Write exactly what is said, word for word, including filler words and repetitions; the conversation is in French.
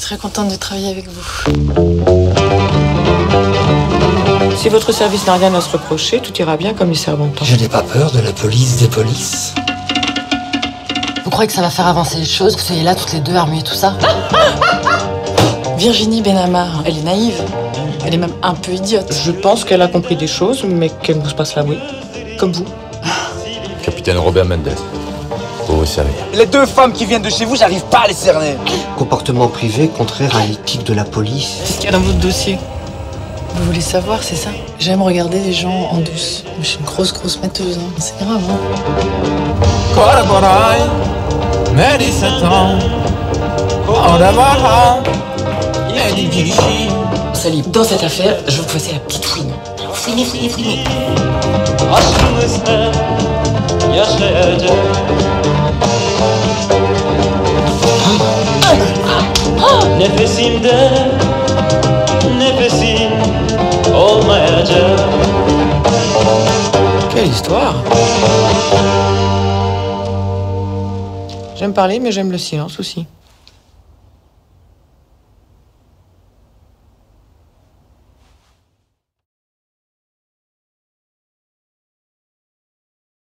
très contente de travailler avec vous. Si votre service n'a rien à se reprocher, tout ira bien, commissaire Bontemps. Je n'ai pas peur de la police des polices. Vous croyez que ça va faire avancer les choses, que vous soyez là toutes les deux armées et tout ça? Virginie Benamar, elle est naïve. Elle est même un peu idiote. Je pense qu'elle a compris des choses, mais qu'elle nous passe la oui. Comme vous. Capitaine Robert Mendes, pour vous servir. Les deux femmes qui viennent de chez vous, j'arrive pas à les cerner. Comportement privé contraire à l'éthique de la police. Qu'est-ce qu'il y a dans votre dossier? Vous voulez savoir, c'est ça? J'aime regarder les gens en douce. Je suis une grosse, grosse metteuse, hein. C'est grave, hein. Sally, dans cette affaire, je veux que vous fassiez la petite fouine. Fouinez, fouinez, fouinez. Nefesimde nefesim olmayacak. Quelle histoire! J'aime parler, mais j'aime le silence aussi.